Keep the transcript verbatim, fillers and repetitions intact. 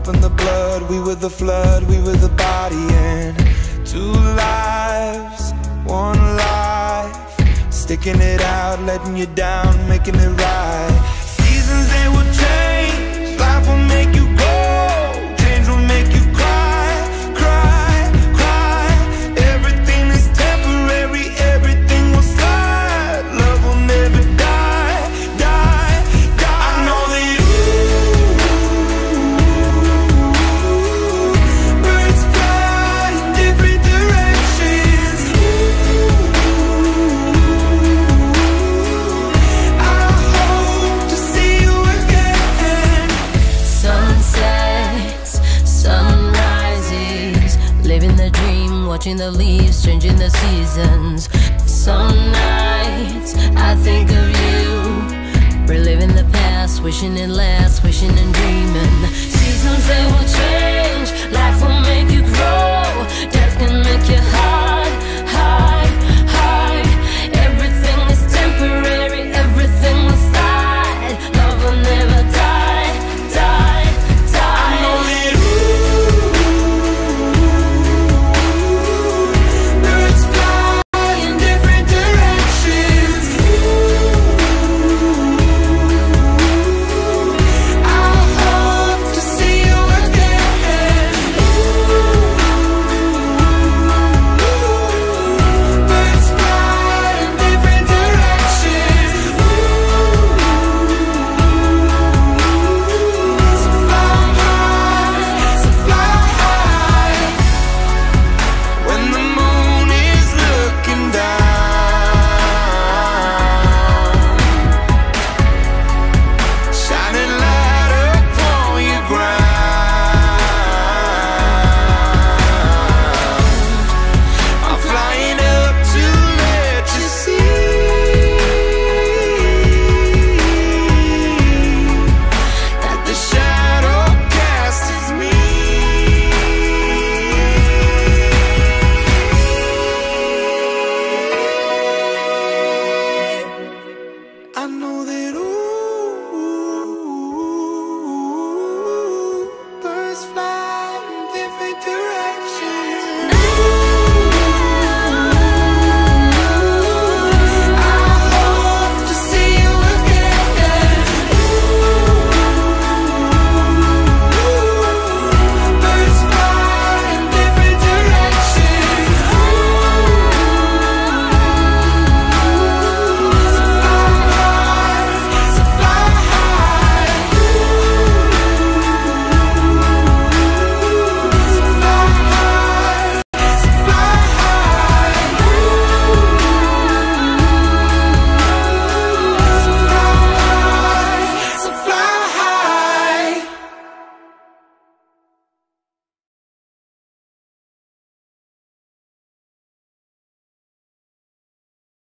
up in the blood. We were the flood, we were the body. And two lives, one life, sticking it out, letting you down, making it right. Seasons, they will change, life will make you go, change will make you cry, cry, cry. Everything is temporary, everything will slide. Love will never die, die, die. I know that ooh, birds fly in different directions. Ooh, I hope to see you again. Sunsets, sunrises, living the dream, watching the leaves, changing the seasons. Some nights I think of you, reliving the past, wishing it lasts, wishing and dreaming. Seasons, they will change, life will make you grow, death can make you high.